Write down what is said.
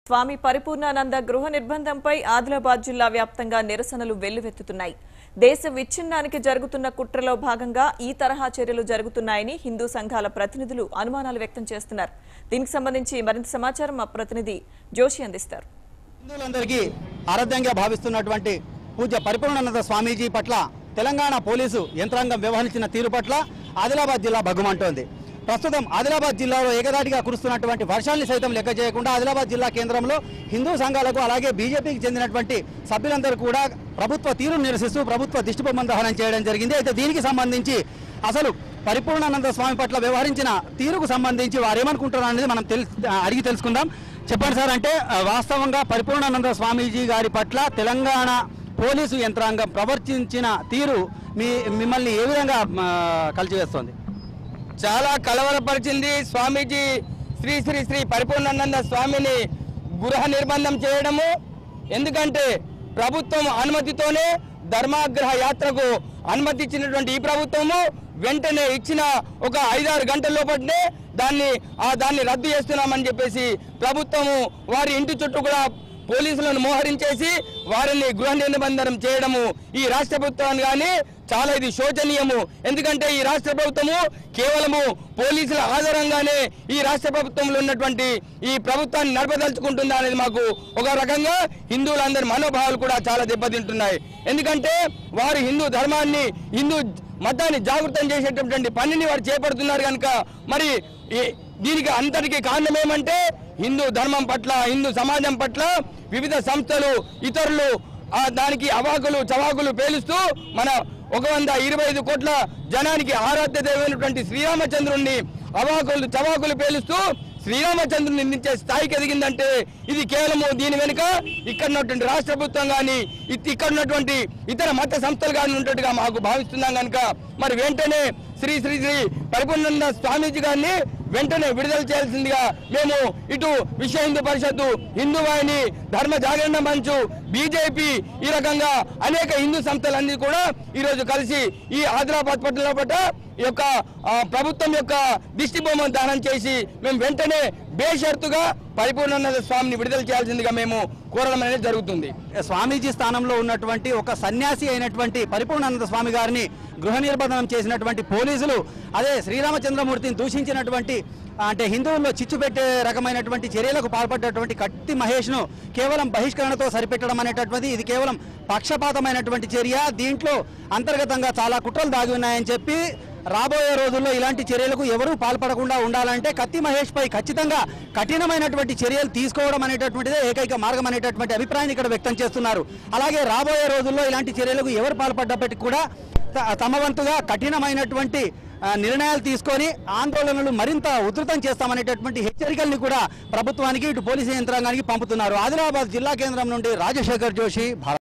స్వామి పరిపూర్ణానంద గృహ నిర్బంధంపై ఆదిలాబాద్ జిల్లా వ్యాప్తంగా నిరసనలు వెల్లువెత్తుతున్నాయి. దేశ విచ్ఛిన్నానికి జరుగుతున్న కుట్రలో భాగంగా ఈ తరహా చర్యలు జరుగుతున్నాయని హిందూ సంఘాల ప్రతినిధులు అనుమానాలు వ్యక్తం చేస్తున్నారు. దీనికి సంబంధించి మరింత సమాచారం మా ప్రతినిధి జోషి అందిస్తారు. హిందువులందరికీ ఆరాధ్యంగా భావిస్తున్నటువంటి పూజ్య పరిపూర్ణానంద స్వామీజీ పట్ల తెలంగాణ పోలీసు యంత్రాంగం వ్యవహరించిన తీరు పట్ల ఆదిలాబాద్ జిల్లా భగ్గుమంటోంది. ప్రస్తుతం ఆదిలాబాద్ జిల్లాలో ఏకదాటిగా కురుస్తున్నటువంటి వర్షాన్ని సైతం లెక్క చేయకుండా ఆదిలాబాద్ జిల్లా కేంద్రంలో హిందూ సంఘాలకు అలాగే బీజేపీకి చెందినటువంటి సభ్యులందరూ కూడా ప్రభుత్వ తీరును నిరసిస్తూ ప్రభుత్వ దిష్టిబొమ్మను దహనం చేయడం జరిగింది. అయితే దీనికి సంబంధించి అసలు పరిపూర్ణానంద స్వామి పట్ల వ్యవహరించిన తీరుకు సంబంధించి వారు ఏమనుకుంటున్నారు అనేది మనం అడిగి తెలుసుకుందాం. చెప్పండి సార్, అంటే వాస్తవంగా పరిపూర్ణానంద స్వామీజీ గారి పట్ల తెలంగాణ పోలీసు యంత్రాంగం ప్రవర్తించిన తీరు మిమ్మల్ని ఏ విధంగా కలిసివేస్తోంది? చాలా కలవరపరిచింది. స్వామీజీ శ్రీ శ్రీ శ్రీ పరిపూర్ణానంద స్వామిని గృహ నిర్బంధం చేయడము. ఎందుకంటే ప్రభుత్వం అనుమతితోనే ధర్మాగ్రహ యాత్రకు అనుమతి ఇచ్చినటువంటి ఈ ప్రభుత్వము వెంటనే ఇచ్చిన ఒక 5-6 గంటల లోపలనే దాన్ని రద్దు చేస్తున్నామని చెప్పేసి ప్రభుత్వము వారి ఇంటి చుట్టూ కూడా పోలీసులను మోహరించేసి వారిని గృహ నిర్బంధనం చేయడము ఈ రాష్ట్ర ప్రభుత్వాన్ని కానీ చాలా ఇది శోచనీయము. ఎందుకంటే ఈ రాష్ట్ర ప్రభుత్వము కేవలము పోలీసుల ఆధారంగానే ఈ రాష్ట్ర ప్రభుత్వంలో ఉన్నటువంటి ఈ ప్రభుత్వాన్ని నడపదలుచుకుంటుందా అనేది మాకు ఒక రకంగా హిందువులందరి మనోభావాలు కూడా చాలా దెబ్బతింటున్నాయి. ఎందుకంటే వారు హిందూ ధర్మాన్ని హిందూ మతాన్ని జాగృతం చేసేటటువంటి పనిని వారు చేపడుతున్నారు కనుక మరి దీనికి అంతటికి కారణం ఏమంటే హిందూ ధర్మం పట్ల హిందూ సమాజం పట్ల వివిధ సంస్థలు ఇతరులు దానికి అవాకులు చవాకులు పేలుస్తూ మన 125 కోట్ల జనానికి ఆరాధ్య దైవమైనటువంటి శ్రీరామచంద్రుణ్ణి అవాకులు చవాకులు పేలుస్తూ శ్రీరామచంద్రుని నిందించే స్థాయికి ఎదిగిందంటే ఇది కేవలము దీని వెనుక ఇక్కడ ఉన్నటువంటి రాష్ట్ర ప్రభుత్వం కానీ ఇక్కడ ఉన్నటువంటి ఇతర మత సంస్థలు కానీ ఉన్నట్టుగా మాకు భావిస్తున్నాం కనుక మరి వెంటనే శ్రీ శ్రీ శ్రీ పరిపూర్ణానంద స్వామీజీ గారిని వెంటనే విడుదల చేయాల్సిందిగా మేము ఇటు విశ్వ హిందూ పరిషత్తు, హిందూ వాహిని, ధర్మ జాగరణ మంచు, బీజేపీ ఈ రకంగా అనేక హిందూ సంస్థలన్నీ కూడా ఈరోజు కలిసి ఈ ఆదిలాబాద్ పట్టణంలో పట్ల ఈ యొక్క ప్రభుత్వం యొక్క దిష్టిబొమ్మను దానం చేసి మేము వెంటనే బేషరతుగా పరిపూర్ణానంద స్వామిని విడుదల చేయాల్సిందిగా మేము కోరడం అనేది జరుగుతుంది. స్వామీజీ స్థానంలో ఉన్నటువంటి ఒక సన్యాసి అయినటువంటి పరిపూర్ణానంద స్వామి గారిని గృహ నిర్బంధనం చేసినటువంటి పోలీసులు అదే శ్రీరామచంద్రమూర్తిని దూషించినటువంటి అంటే హిందువుల్లో చిచ్చు పెట్టే రకమైనటువంటి చర్యలకు పాల్పడ్డటువంటి కత్తి మహేష్ను కేవలం బహిష్కరణతో సరిపెట్టడం అనేటటువంటి ఇది కేవలం పక్షపాతమైనటువంటి చర్య. దీంట్లో అంతర్గతంగా చాలా కుట్రలు దాగి ఉన్నాయని చెప్పి రాబోయే రోజుల్లో ఇలాంటి చర్యలకు ఎవరూ పాల్పడకుండా ఉండాలంటే కత్తి మహేష్ పై ఖచ్చితంగా కఠినమైనటువంటి చర్యలు తీసుకోవడం అనేటటువంటిదే ఏకైక మార్గం అనేటటువంటి అభిప్రాయాన్ని ఇక్కడ వ్యక్తం చేస్తున్నారు. అలాగే రాబోయే రోజుల్లో ఇలాంటి చర్యలకు ఎవరు పాల్పడ్డప్పటికీ కూడా తమ వంతుగా కఠినమైనటువంటి నిర్ణయాలు తీసుకొని ఆందోళనలు మరింత ఉధృతం చేస్తామనేటటువంటి హెచ్చరికల్ని కూడా ప్రభుత్వానికి ఇటు పోలీసు యంత్రాంగానికి పంపుతున్నారు. ఆదిలాబాద్ జిల్లా కేంద్రం నుండి రాజశేఖర్ జోషి, భారత్.